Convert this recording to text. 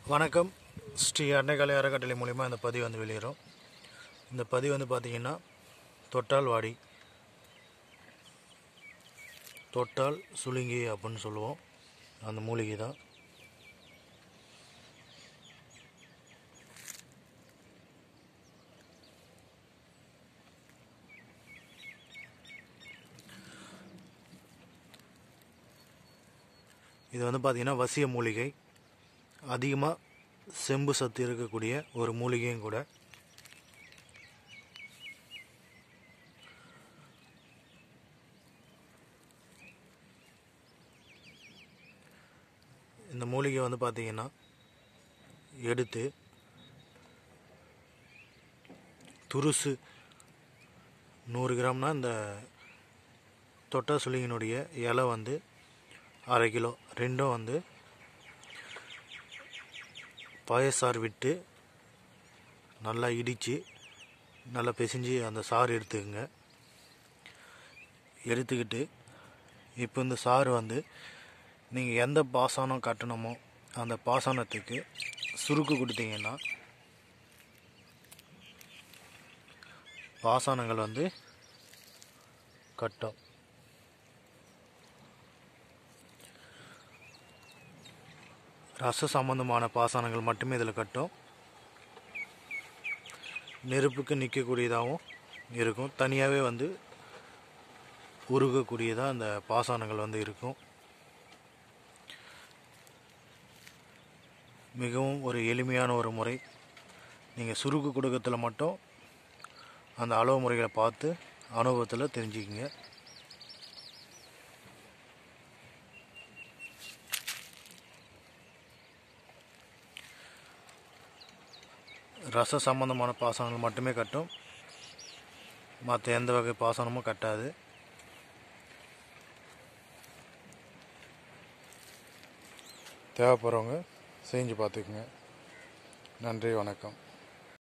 வணக்கம். ஸ்ரீ அன்னைக்கலை அறக்கட்டளை மூலிமா இந்த பதிவு வந்து வெளியேறும். இந்த பதிவு வந்து பார்த்திங்கன்னா தொட்டால் சுளுங்கி அப்படின்னு சொல்லுவோம். அந்த மூலிகை தான். இது வந்து பார்த்திங்கன்னா வசிய மூலிகை. அதிகமாக செம்பு சத்து இருக்கக்கூடிய ஒரு மூலிகையும் கூட. இந்த மூலிகை வந்து பார்த்திங்கன்னா எடுத்து துருசு 100 கிராம்னா இந்த தொட்டா சுளிங்கினுடைய இலை வந்து அரை கிலோ, ரெண்டும் வந்து பாயசாறு விட்டு நல்லா இடித்து நல்லா பிசைஞ்சு அந்த சாறு எடுத்துக்கங்க. எடுத்துக்கிட்டு இப்போ இந்த சாறு வந்து நீங்கள் எந்த பாசனம் கட்டணுமோ அந்த பாசனத்துக்கு சுருக்கு கொடுத்தீங்கன்னா பாசனங்கள் வந்து கட்டும். ரச சம்பந்தமான பாசனங்கள் மட்டுமே இதில் கட்டும். நெருப்புக்கு நிற்கக்கூடியதாகவும் இருக்கும். தனியாகவே வந்து உருகக்கூடியதாக அந்த பாசனங்கள் வந்து இருக்கும். மிகவும் ஒரு எளிமையான ஒரு முறை. நீங்கள் சுருக்கு கொடுக்கறதுல மட்டும் அந்த அளவு முறைகளை பார்த்து அனுபவத்தில் தெரிஞ்சுக்கிங்க. ரச சம்பந்தமான பாசனங்கள் மட்டுமே கட்டும். மற்ற எந்த வகை பாசனமும் கட்டாது. தேவைப்படுறவங்க செஞ்சு பார்த்துக்குங்க. நன்றி, வணக்கம்.